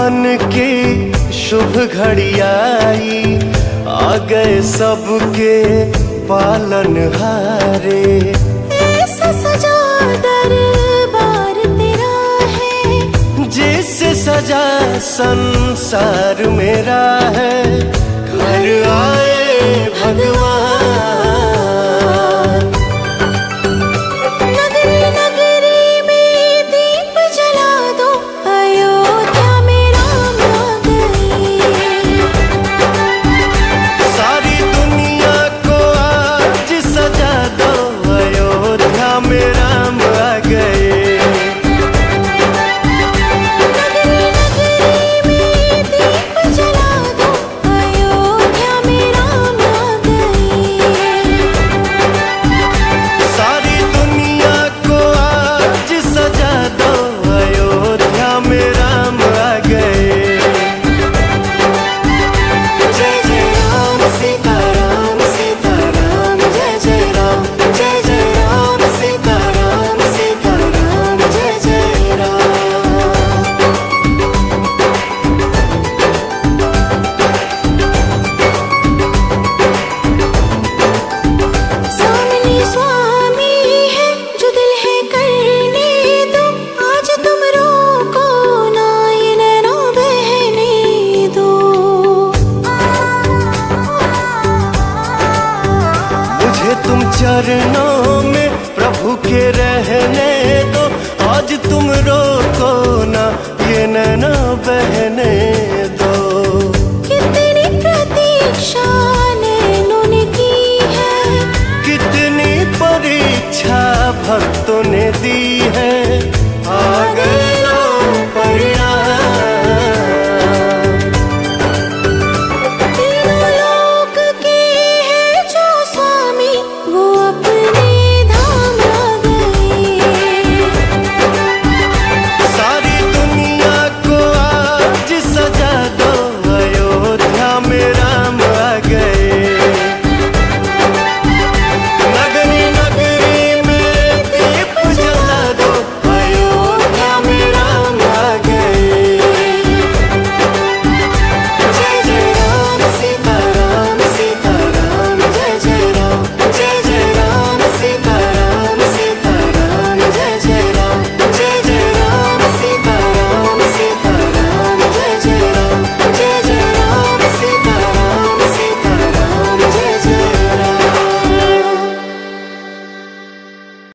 मन की शुभ घड़ी आई, आ गए सबके पालनहारे। ऐसा सजा दरबार तेरा है, जैसे सजा संसार मेरा है। घर आए भगवान, नगरी नगरी में दीप जला दो, अयोध्या में राम आ गए। सारी दुनिया को आज सजा दो, अयोध्या में राम आ गए। नगरी नगरी में दीप जला दो, अयोध्या में राम आ गए। सारी दुनिया को आज सजा दो, अयोध्या में राम आ गए। जय जय राम सीता राम सीता राम, जय जय राम, जय जय राम सीता राम सीता राम, जय जय राम। सामने स्वामी है जो दिल है करने दो, आज तुम रोको ना ये नैना बहने दो। मुझे तुम चरणों में प्रभु के रहने दो, आज तुम रोको ना ये नैना बहने दो। कितनी प्रतीक्षा नैनों ने की है, कितनी परीक्षा भक्तों ने दी है।